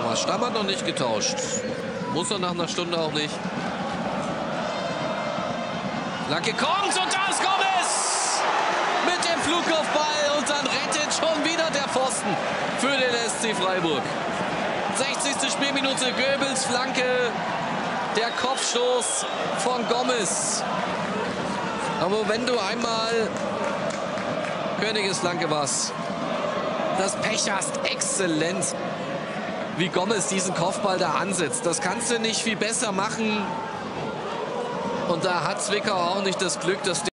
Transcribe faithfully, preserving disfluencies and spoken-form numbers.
Aber Stamm hat noch nicht getauscht. Muss er nach einer Stunde auch nicht. Flanke kommt und da ist Gomez mit dem Flugkopfball und dann rettet schon wieder der Pfosten für den S C Freiburg. sechzigste Spielminute, Goebbels Flanke, der Kopfstoß von Gomez. Aber wenn du einmal Königes Flanke warst, das Pech hast, exzellent, wie Gomez diesen Kopfball da ansetzt. Das kannst du nicht viel besser machen. Und da hat Zwickau auch nicht das Glück, dass